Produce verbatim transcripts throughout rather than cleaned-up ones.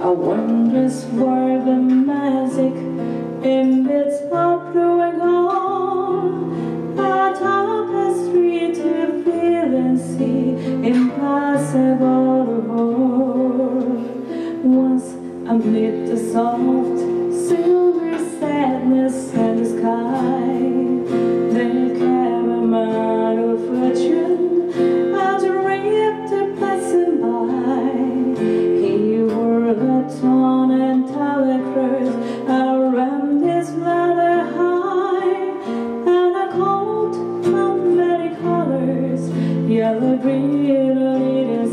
I wondrous world of magic in midst of blue and gold. A tapestry to feel and see, impossible to hold. Once amid the soft silver sadness and the sky, the caramel of fortune as ripped passing by. He wore a torn and tallow clothes around his leather high, and a coat of many colors, yellow, green, red, and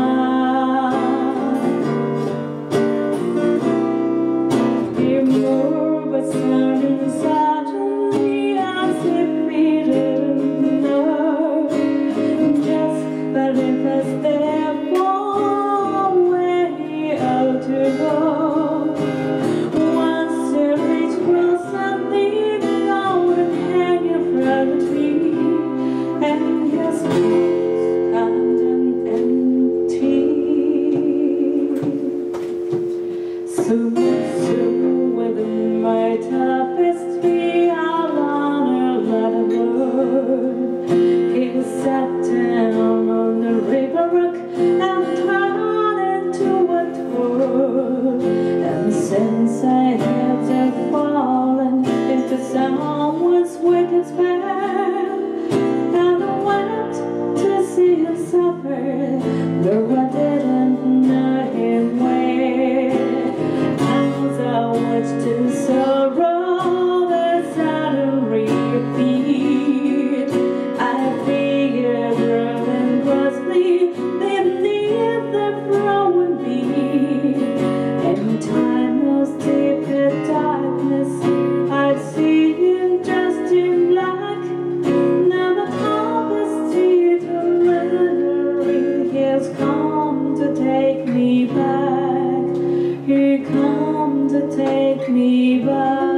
sun. He moved but suddenly, suddenly, as if he didn't know, just but if a step one way out to go. Once he reached across something out and hanging from the tree, and his arms stand empty. Soon, soon, within my tapestry, I'll honor let it wood. He sat down on the river rock and turned into a toad. And since I had fallen into someone's wicked spell, and I went to see him suffer, though I didn't know him well. As I watched his sorrow, the sudden repeat, I figured rolling grossly beneath the flowing beat. In timeless deep darkness, I'd see him dressed in black. Now the tapestry to rendering, he has come to take me back. He come to take me back.